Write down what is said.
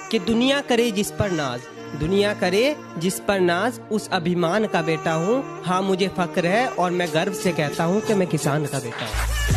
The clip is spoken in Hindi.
कि दुनिया करे जिस पर नाज, दुनिया करे जिस पर नाज, उस अभिमान का बेटा हूँ। हाँ मुझे फक्र है और मैं गर्व से कहता हूँ कि मैं किसान का बेटा हूँ।